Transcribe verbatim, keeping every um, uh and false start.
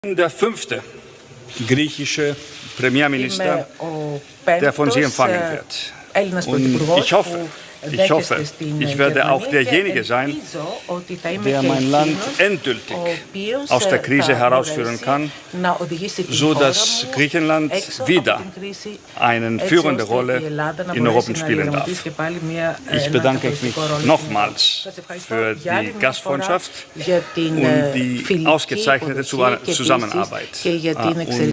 Der fünfte griechische Premierminister, der von Sie empfangen wird. Und ich hoffe, ich hoffe, ich werde auch derjenige sein, der mein Land endgültig aus der Krise herausführen kann, sodass Griechenland wieder eine führende Rolle in Europa spielen darf. Ich bedanke mich nochmals für die Gastfreundschaft und die ausgezeichnete Zusammenarbeit.